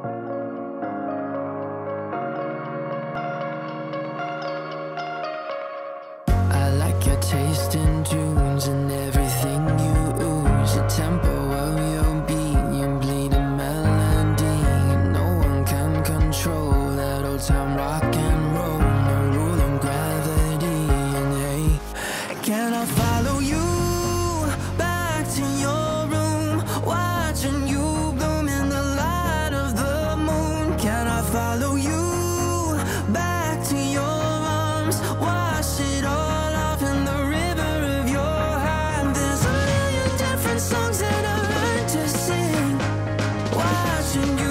I like your taste in tunes and everything you ooze. The tempo of your beat, your bleeding melody. No one can control that old time rock and roll. No rule of gravity. And hey, can I follow you back to your room, watching you bloom in the light of the moon? Can I follow you back to your arms, wash it all off in the river of your heart? There's a million different songs that I learned to sing, watching you